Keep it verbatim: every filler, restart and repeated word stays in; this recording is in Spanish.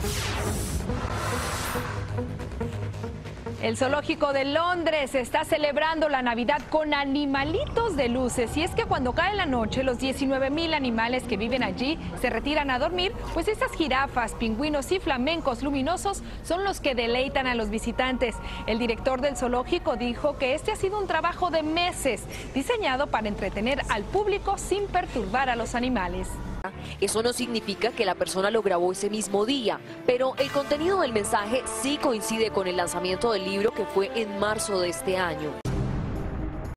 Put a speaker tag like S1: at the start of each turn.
S1: El zoológico de Londres está celebrando la Navidad con animalitos de luces. Y es que cuando cae la noche, los diecinueve mil animales que viven allí se retiran a dormir, pues esas jirafas, pingüinos y flamencos luminosos son los que deleitan a los visitantes. El director del zoológico dijo que este ha sido un trabajo de meses, diseñado para entretener al público sin perturbar a los animales.
S2: Eso no significa que la persona lo grabó ese mismo día, pero el contenido del mensaje sí coincide con el lanzamiento del libro, que fue en marzo de este año.